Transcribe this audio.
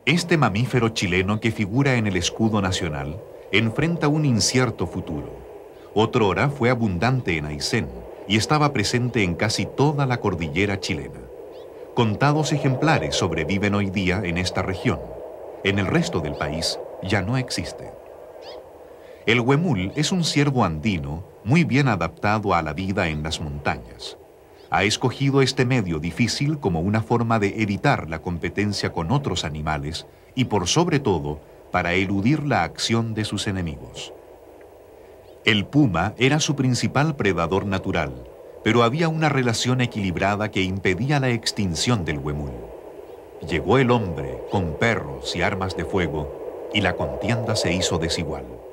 Este mamífero chileno que figura en el escudo nacional enfrenta un incierto futuro. Otrora fue abundante en Aysén y estaba presente en casi toda la cordillera chilena. Contados ejemplares sobreviven hoy día en esta región. En el resto del país ya no existe. El huemul es un ciervo andino muy bien adaptado a la vida en las montañas. Ha escogido este medio difícil como una forma de evitar la competencia con otros animales y, por sobre todo, para eludir la acción de sus enemigos. El puma era su principal predador natural, pero había una relación equilibrada que impedía la extinción del huemul. Llegó el hombre con perros y armas de fuego y la contienda se hizo desigual.